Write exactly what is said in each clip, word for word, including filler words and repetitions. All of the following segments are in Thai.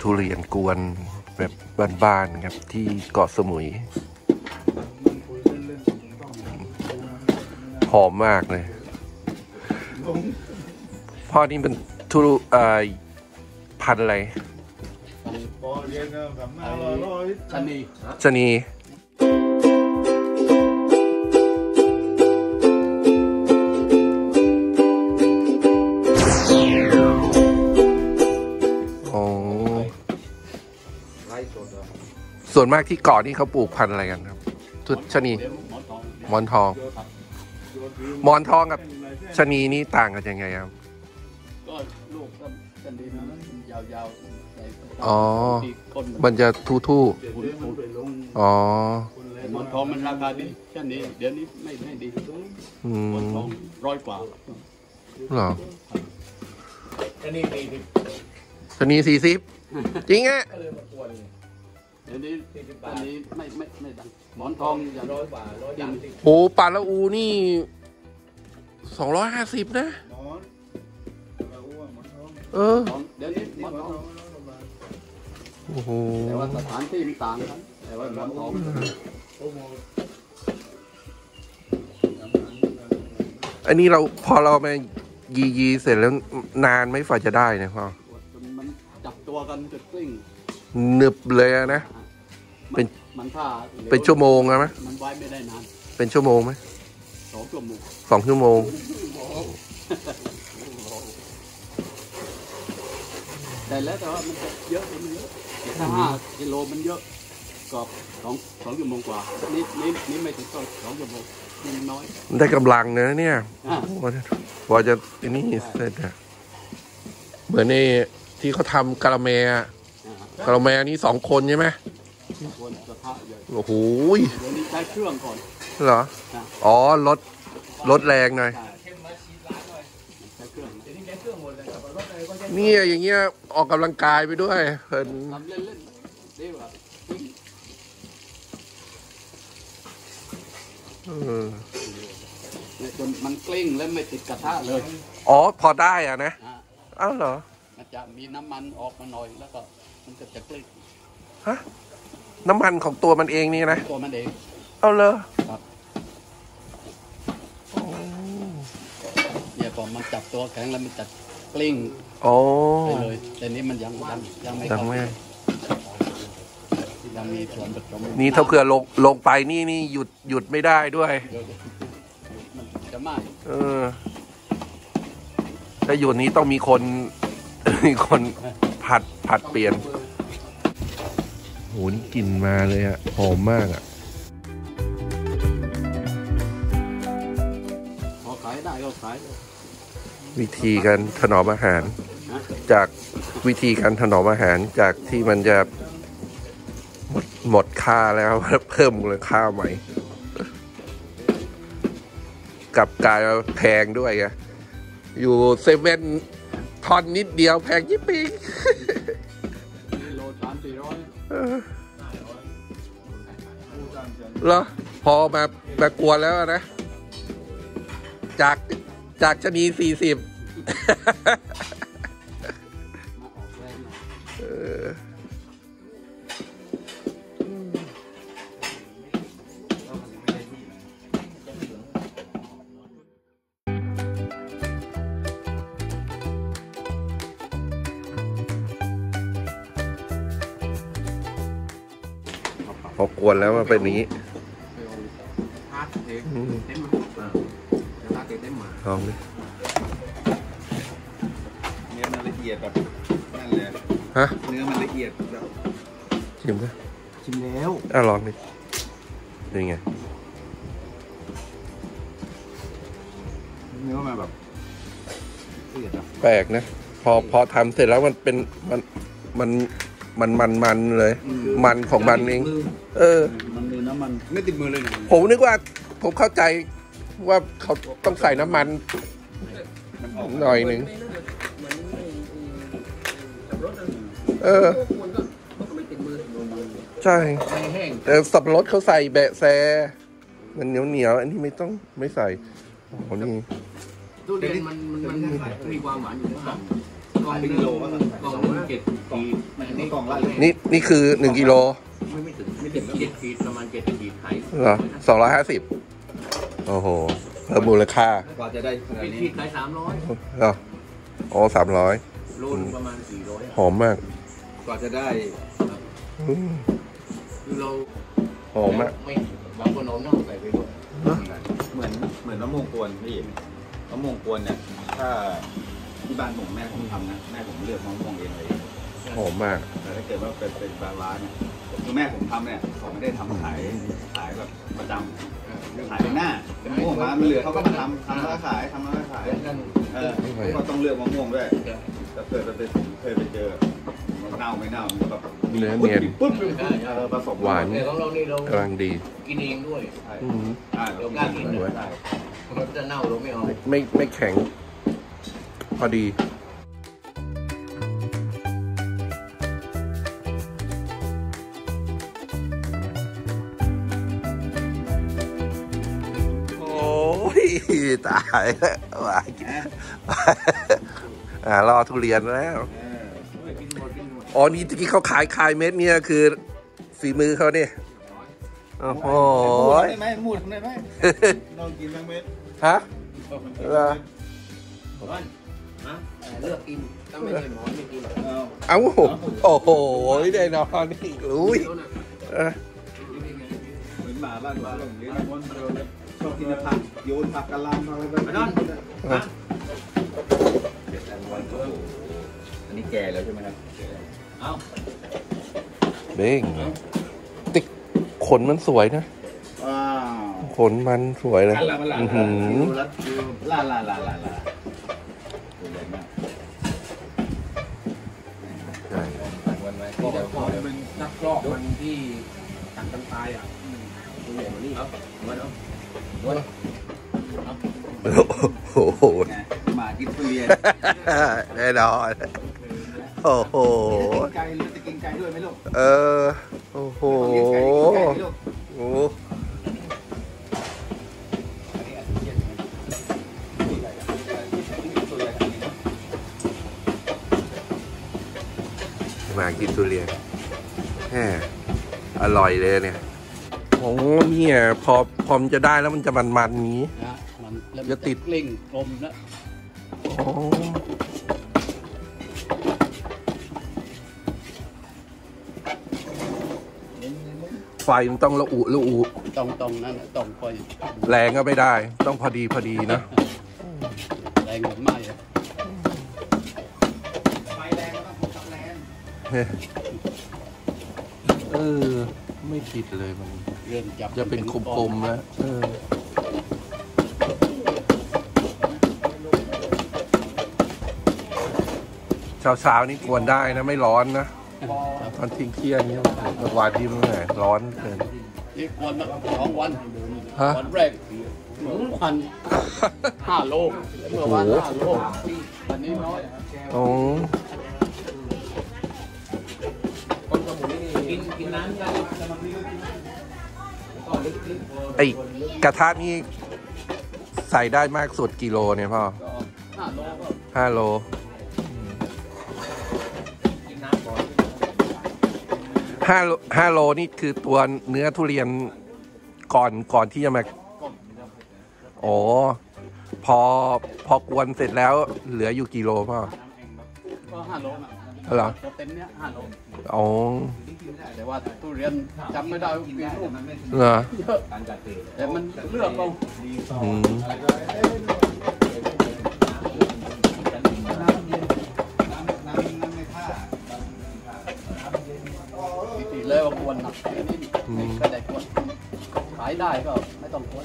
ทุเรียนกวนแบบบ้านๆครับที่เกาะสมุยหอมมากเลยพ่อนี่เป็นทุเอ่อพันธุ์อะไรชะนีชะนีส่วนมากที่เกาะนี่เขาปลูกพันธุ์อะไรกันครับทุชะนีหมอนทองหมอนทองกับชะนีนี่ต่างกันยังไงครับก็ลูกก็ชะนีมันยาวๆอ๋อมันจะทู่ๆอ๋อหมอนทองมันราคาดีชะนีเดี๋ยวนี้ไม่ไม่ดีหมอนทองร้อยกว่าหรอชะนีสี่สิบชะนีสี่สิบจริงอ่ะเดี๋ยวนี้อันนี้ไม่ไม่ไม่ดังหมอนทองอย่างร้อยกว่าร้อยยี่สิบโอ้ปลาละอูนี่สองร้อยห้าสิบนะเออเดี๋ยวนี้หมอนทองโอ้โหแต่ว่าสถานที่มันต่างกันแต่ว่าหมอนทองอันนี้เราพอเรามายียีเสร็จแล้วนานไม่ฝ่าจะได้นะพ่อมันจับตัวกันจะกลิ้งหนึบเลยนะเป็นมันถ้าเป็นชั่วโมงไหมมันไว้ไม่ได้นานเป็นชั่วโมงไหมสองชั่วโมงสองชั่วโมงแต่แล้วแต่ว่ามันจะเยอะมันเยอะถ้าห้ากิโลมันเยอะกรอบสองสองชั่วโมงกว่านี่นี่นี่ไม่ถึงสองชั่วโมงนี่น้อยได้กำลังนะเนี่ยพอจะนี่เสร็จอะเหมือนในที่เขาทำกะละแมกะละแมนี่สองคนใช่ไหมโอ้โหเดี๋ยวนี้ใช้เครื่องก่อนเหรออ๋อลดลดแรงหน่อยนี่อย่างเงี้ยออกกำลังกายไปด้วยเพลินทำเล่นๆดีกว่าจนมันกลิ้งแล้วไม่ติดกระทะเลยอ๋อพอได้อ่ะนะอ้าวเหรอมันจะมีน้ำมันออกมาหน่อยแล้วก็มันก็จะกลิ้งฮะน้ำมันของตัวมันเองนี่นะตัวมันเองเอาเลยครับเนี่ยพอมันจับตัวแข็งแล้วมันจะกลิ้งไปเลยแต่นี้มันยังยังยังไม่ยังไม่ยังมีส่วนผสมนี่ถ้าเผื่อลงลงไปนี่นี่หยุดหยุดไม่ได้ด้วยมันจะไหม้เออถ้าหยุดนี้ต้องมีคนมีคนผัดผัดเปลี่ยนโหนี่กลิ่นมาเลยอะหอมมากอะพอขายได้ก็ขายวิธีการถนอมอาหารจากวิธีการถนอมอาหารจากที่มันจะหมดหมดค่าแล้วเพิ่มมูลค่าใหม่กับกลายแพงด้วยไงอยู่เซเว่นทอนนิดเดียวแพงยิ่งปีกโลสามสี่ร้อยเหรอพอมามากวนแล้วนะจากจากชะนีสี่สิบพอกวนแล้วมาเป็นนี้ลองดิเนื้อมันละเอียดแบบนั่นเลยฮะเนื้อมันละเอียดแบบชิมดิชิมแล้วอ่ะลองดินี่ไงเนื้อมาแบบละเอียดอ่ะแปลกนะพอพอทำเสร็จแล้วมันเป็นมันมันมันมันมันเลยมันของมันเองเออมันมีน้ำมันไม่ติดมือเลยผมนึกว่าผมเข้าใจว่าเขาต้องใส่น้ำมันหน่อยหนึ่งเออใช่แต่สับปะรดเขาใส่แบะแซมันเหนียวเหนียวอันนี้ไม่ต้องไม่ใส่โอ้นี่ทุเรียนมันมันมีความหวานอยู่ในขายเป็นกิโลป่ะกล่องนึงเจ็ดกล่องมันนี่กล่องละนี่นี่คือหนึ่งกิโลไม่ไม่ถึงไม่ถึงเจ็ดขีดประมาณเจ็ดขีดไทยเหรอสองร้อยห้าสิบโอ้โหเพิ่มมูลค่ากว่าจะได้ขนาดเจ็ดนี้ขีดขายสามร้อยเหรออ๋อสามร้อยโลนึงประมาณสี่ร้อยหอมมากกว่าจะได้อืมคือเราหอมมากไม่บางคนเอาเน่าใส่ไปด้วยเหมือนเหมือนมะม่วงกวนพี่มะม่วงกวนเนี่ยถ้าที่บ้านผมแม่ผมทำนะแม่ผมเลือกมะม่วงเองเลยหอมมากแต่ถ้าเกิดว่าเป็นเป็นบางร้านเนี่ยคือแม่ผมทำเนี่ยเขาไม่ได้ทำขายขายแบบประจำขายเป็นหน้าเป็นมะม่วงมามันเหลือเขาก็มาทำทำแล้วขายทำแล้วขายนั่นเออก็ต้องเลือกมะม่วงด้วยแต่เคยไปเคยไปเจอมันเน่าไม่เน่ามันแบบเนื้อเนียนปุ๊บเออผสมหวานแต่ของเรานี่เรากำลังดีกินเองด้วยใช่อืมอ่าเรากล้ากินด้วยใช่มันจะเน่าเราไม่เอาไม่ไม่แข็ง พอดี โอ้ย ตายแล้วว่ากินอ่ารอทุเรียนแล้วเออกินหมดกินหมดอ๋อ นี่ที่เขาขายคายเม็ดเนี่ยคือฝีมือเขาเนี่ยโอ้โหได้ไหมหมุดได้ไหมลองกินทั้งเม็ดฮะเหรอร้อนนะเลือกกินถ้าไม่ใช่หมอไม่กินเอาเอ้าโอ้โหได้นอนนี่อุ้ยเออเหมือนหมาบ้านเราอย่างนี้นะมันชอบกินผักโยนผักกะหล่ำอะไรแบบมาดอนนะอันนี้แก่แล้วใช่ไหมครับเอาเบ้งติขนมันสวยนะว้าวขนมันสวยเลยอันละมันละอื้อหือดูแล้วดูล่าล่าล่าล่าล่าตัวใหญ่มากใช่วันไหนที่จะขอเป็นนักรอบมันที่ตัดกันตายอ่ะตัวใหญ่กว่านี้ครับมาดอนวันโอ้โหไงหมากินทุเรียนแน่นอนโอ้โหกินไก่หรือจะกินไก่ด้วยไหมลูกเออ โอ้โหต้องเลี้ยงไก่กินไก่ไหมลูกโอ้อันนี้อาจจะเย็นนะตัวใหญ่อะตัวใหญ่อันนี้เนอะมากินทุเรียนแหมอร่อยเลยเนี่ยโอ้เนี่ยพอพอมนจะได้แล้วมันจะมันๆอย่างนี้นะมันเริ่มจะติดกลิ้งกลมแล้วอ๋อไฟมันต้องละอุละอุตรงตรงนั้นน่ะตรงคอยแรงก็ไม่ได้ ต้องพอดีพอดีนะแรงหรือไม่อะไฟแรงก็ต้องผูกกับแรงเออ ไม่ติดเลยมันเริ่มจับจะเป็นคมๆแล้วเออเช้าๆนี่กวนได้นะ ไม่ร้อนนะ ตอนทิ้งเที่ยงนี่เมื่อวานที่มันไหนร้อนเกินนี่ควันมาสองวันฮะวันแรกเมื่อควันห้าโลเมื่อวานห้าโลวันนี้น้อยโอ้คนสมุนนี่กินกินน้ำกันไอกระทะนี่ใส่ได้มากสุดกิโลเนี่ยพ่อก็ห้าโลก็ห้าโลกินน้ำก่อนห้าโลห้าโลนี่คือตัวเนื้อทุเรียนก่อนก่อนที่จะมาโอ้พอพอกวนเสร็จแล้วเหลืออยู่กี่โลพ่อก็ห้าโลนะเหรอเต็มเนี้ยห้าโลอ๋อแต่ว่าทุเรียนจำไม่ได้ว่ากี่ลูกเหรอเยอะแต่มันเลือกเอาอืมน้ำเย็นน้ำน้ำน้ำไม่ท่าปีๆเลยว่ากวนหนักแค่นี้นี่ก็ได้กวนขายได้ก็ไม่ต้องกวน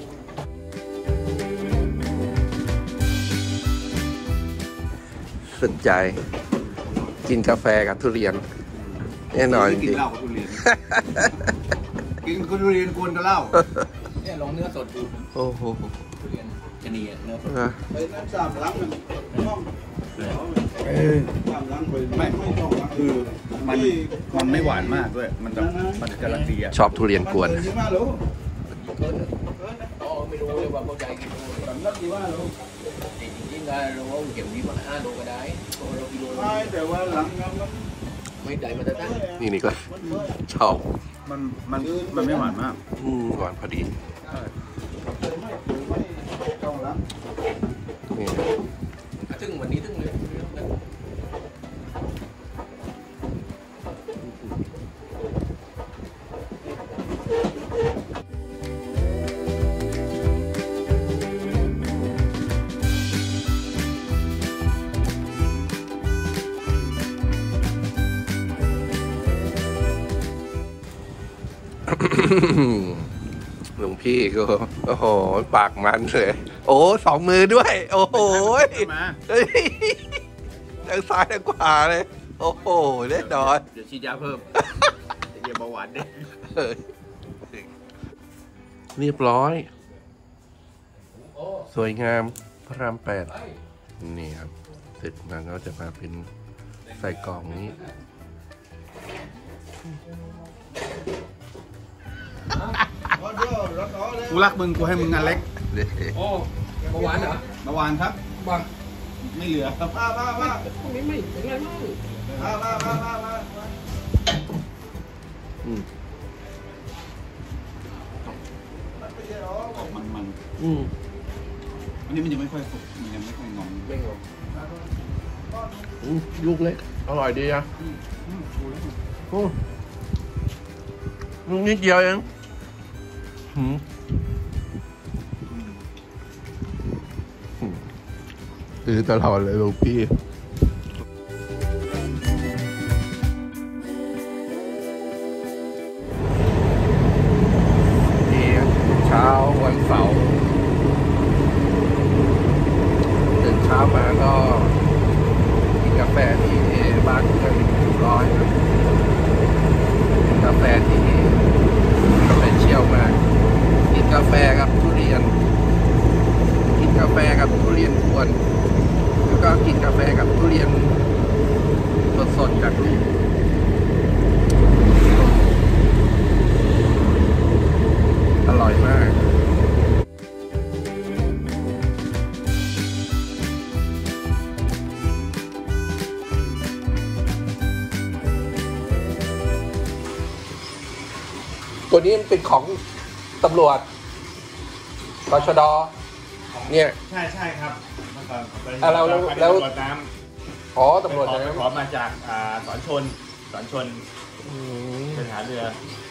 สนใจ กินกาแฟกับทุเรียนแน่นอนจกินริงเหล้ากับทุเรียนกินทุเรียนกวนกับเหล้าเนี่ยลองเนื้อสดดูโอ้โหทุเรียนชะนีอะเนื้อสดนะไปน้ำสามล้างมันสามล้างไปไม่ไม่ต้องล้างคือมันมันไม่หวานมากด้วย มันจะมันจะกำลังดีอ่ะชอบทุเรียนกวนมันมาหรอเกินอ๋อไม่รู้เลยว่าเข้าใจกี่โลสามล้างดีว่าหรอจริงๆก็เราเอาเก็บนี้มาห้าโลก็ได้เพราะเรากิโลไม่แต่ว่าหลังนั้นมันไม่ได้มาแต่ตั้งนี่นี่ก็ชอบมันมันมันไม่หวานมากอืมหวานพอดีต้องล้างนี่ถึงวันนี้ถึงเลยหลวงพี่ก็โอ้โหปากมันเลยโอ้สองมือด้วย โอ้โหเฮ้ยทางซ้ายทางขวาเลย โอ้โหเล่นนอนเดี๋ยวฉีดยาเพิ่มเดี๋ยวเบาหวานดิเฮ้ยเรียบร้อย สวยงามพระรามแปดนี่ครับ เสร็จมาก็จะมาเป็นใส่กล่องนี้กูรักมึงกูให้มึงงานเล็กโอ้เมื่อวานเหรอเมื่อวานครับบ้างไม่เหลือครับป้าป้าป้าพวกนี้ไม่เป็นไรมั้งป้าป้าป้าป้าป้าอืมออกมันมันอืมอันนี้มันยังไม่ค่อยสุกมันยังไม่ค่อยงอมไม่งงอืมลูกเล็ก อร่อยดีอ่ะโอ้ลูกนิดเดียวเองหืมอือตลอดเลยลูกพี่นี่เช้าวันเสาร์ตื่นเช้ามาก็กินกาแฟที่บ้านเพื่อนร้อยครับกินกาแฟที่กาแฟเชี่ยวมากินกาแฟกับทุเรียนกินกาแฟกับทุเรียนกวนแล้วก็กินกาแฟกับทุเรียนสดๆจากลูกอร่อยมากตัวนี้มันเป็นของตำรวจตชดเนี่ยใช่ใช่ครับเมื่อก่อนผมไปอ่ะเราแล้วแล้วตำรวจน้อ๋อำตำรวจไปขอนะไปขอมาจากอ่าสอนชนสอนชนอืมเป็นทหารเรือ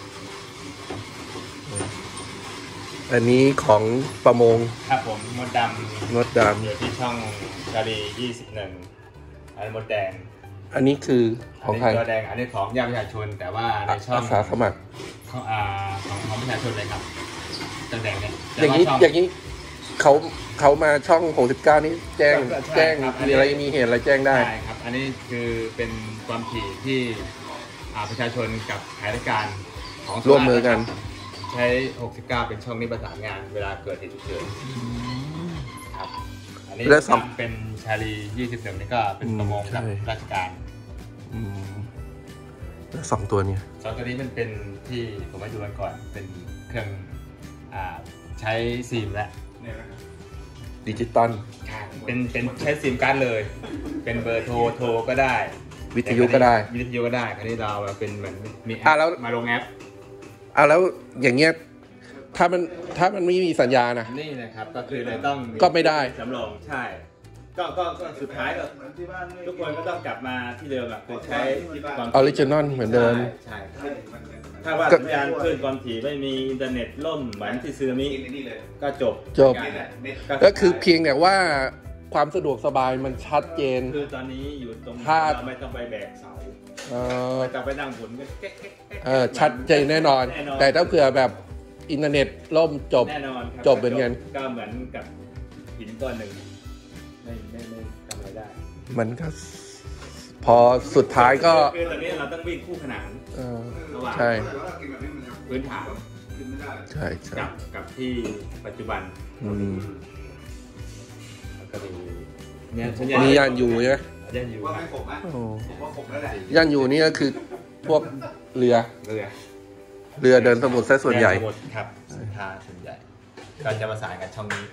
อันนี้ของประมงครับผมมดดงดดำอยู่ที่ช่องกาลียี่สิบหนึ่งอันนมดแดงำอันนี้คือขอัอน งนี้ใครตัวแดงอันนี้ของญาติประชาชน แต่ว่าในช่องอาสาสมัครของอ่าของของประชาชนเลยครับตัวแดงเนี่ยอย่างนี้แต่ว่ช่อย่างนี้เขาเขามาช่องหกสิบเก้านี้แจ้งใช่แจ้งครับมีอะไรมีเหตุอะไรแจ้งได้ใช่ครับ อันนี้คือเป็นความถี่ที่อ่าประชาชนกับขายราชการของสุาษฎร่วมมือกันใช้ หกสิบเก้า เป็นช่องนี้ประสานงานเวลาเกิดเหตุฉุกเฉินครับ อันนี้แล้วสองเป็นชาลียี่สิบหนึ่งนี่ก็เป็นประมงกับใช่ราชการอืมแล้วสองตัวเนี่ยสองตัวนี้มันเป็นที่ผมมาดูกันก่อน เป็นเครื่องอ่าใช้ซิมและดิจิตอลเป็นเป็นใช้ซิมการ์ดเลย เป็นเบอร์โทรโทรก็ได้วิทยุก็ได้วิทยุก็ได้คราวนี้เราเป็นเหมือนมีแออ่ะปแล้วมาลงแอปอ่ะแล้วอย่างเงี้ยถ้ามันถ้ามันไม่มีสัญญาณนะนี่นะครับก็คือเลยต้องก็ไม่ได้สำรองใช่ก็ก็ก็สุดท้ายก็ทุกคนก็ต้องกลับมาที่เดิมอ่ะคือใช้ความออริจินอลเหมือนเดิมใช่ใช่ครับถ้าว่าสัญญาณคลื่นความถี่ไม่มีอินเทอร์เน็ตล่มเหมือนที่ซึนามิก็จบจบการก็คือเพียงแต่ว่าความสะดวกสบายมันชัดเจนคือตอนนี้อยู่ตรงถ้าเราไม่ต้องไปแบกเสาเอ่อไม่ต้องไปนั่งหมุนกันแก๊กแก๊กแก๊กเออชัดเจนแน่นอนแน่นอนแต่ถ้าเผื่อแบบอินเทอร์เน็ตล่มจบแน่นอนครับจบเหมือนกันก็เหมือนกับหินก้อนหนึ่งไม่ไม่ไม่ทำอะไรได้มันก็พอสุดท้ายก็คือตอนนี้เราต้องวิ่งคู่ขนานเออระหว่างใช่พื้นฐานใช่ใช่กับกับที่ปัจจุบันอืมแล้วก็ดูเนี่ยสัญญาณนี่ย่านอยู่ใช่ไหมย่านอยู่ว่าไม่ขมนะโอ้ผมว่าขมแล้วแหละย่านอยู่นี่ก็คือพวกเรือเรือเรือเดินสมุทรซะส่วนใหญ่ย่าสมุทรครับสินค้าส่วนใหญ่ก็จะประสานกันช่องนี้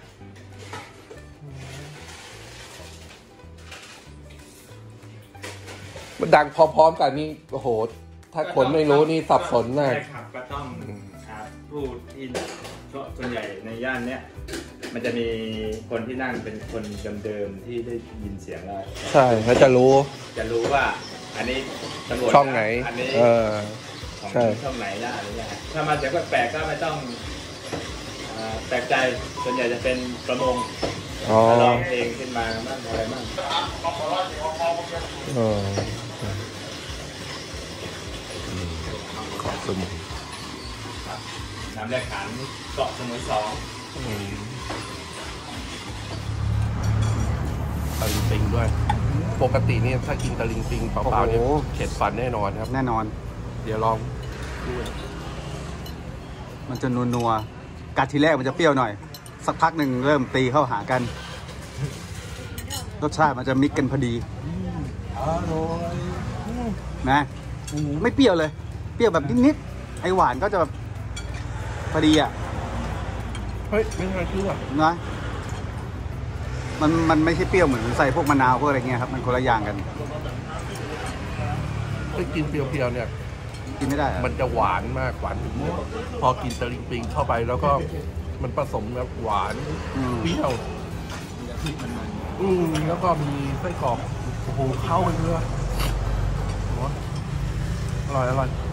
มันดังพร้อมๆกันนี่โอ้โหถ้าคนไม่รู้นี่สับสนนะใช่ครับก็ต้องครับผู้ที่ส่วนใหญ่ในย่านเนี้ยมันจะมีคนที่นั่งเป็นคนเดิมๆที่ได้ยินเสียงแล้วใช่เขาจะรู้จะรู้ว่าอันนี้ตำรวจช่องไหนอันนี้เออของใช่ช่องไหนนะอะไรเงี้ยถ้ามาเสียงแปลกๆก็ไม่ต้องอ่าแปลกใจส่วนใหญ่จะเป็นประมงอ๋อร้องเพลงขึ้นมาบ้างอะไรบ้างเออเกาะสมุยน้ำแรกขานเกาะสมุยสองอืมตะลิงปิงด้วย ปกติเนี่ยถ้ากินตะลิงปิงเปล่าๆเนี่ยโอ้โหเข็ดฟันแน่นอนครับแน่นอนเดี๋ยวลองดูมันจะนัวๆกัดทีแรกมันจะเปรี้ยวหน่อย สักพักหนึ่งเริ่มตีเข้าหากัน รสชาติมันจะมิกกันพอดีอร่อยนะไม่เปรี้ยวเลย เปรี้ยวแบบนิดๆไอหวานก็จะแบบพอดีอ่ะเฮ้ยไม่ใช่ชื่ออ่ะนะมันมันไม่ใช่เปรี้ยวเหมือนใส่พวกมะนาวพวกอะไรเงี้ยครับมันคนละอย่างกันถ้ากินเปรี้ยวๆเนี่ยกินไม่ได้อะมันจะหวานมากหวานถึงพอกินตะลิงปิงเข้าไปแล้วก็มันผสมแบบหวานอืมเปรี้ยวอืมแล้วก็มีไส้กรอกโอ้โหเข้ากันเลยโอ้โหอร่อยอร่อย